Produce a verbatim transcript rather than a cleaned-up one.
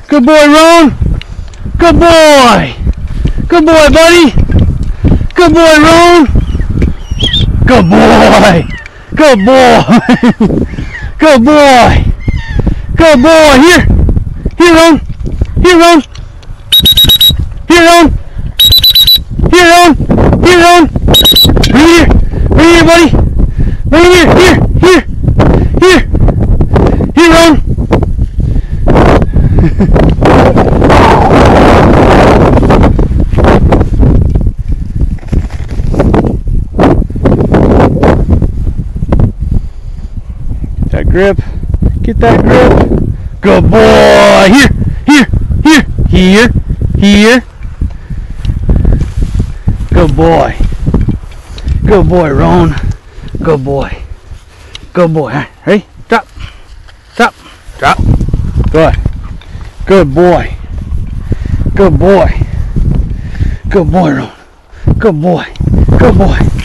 Good boy, Roan. Good boy. Good boy, buddy. Good boy, Roan. Good boy. Good boy. Good boy. Good boy. Here. Here, Roan. Here, Roan. Here, Roan. Here, Roan. Here, Roan. Right here. Right here, buddy. Right here. Here. Here. Here. Here, Roan. That grip. Get that grip. Good boy. Here. Here. Here. Here. Here. Good boy. Good boy, Roan. Good boy. Good boy. Huh? Ready? Drop. Drop. Drop. Good. Good boy. Good boy. Good boy, Roan. Good boy. Good boy.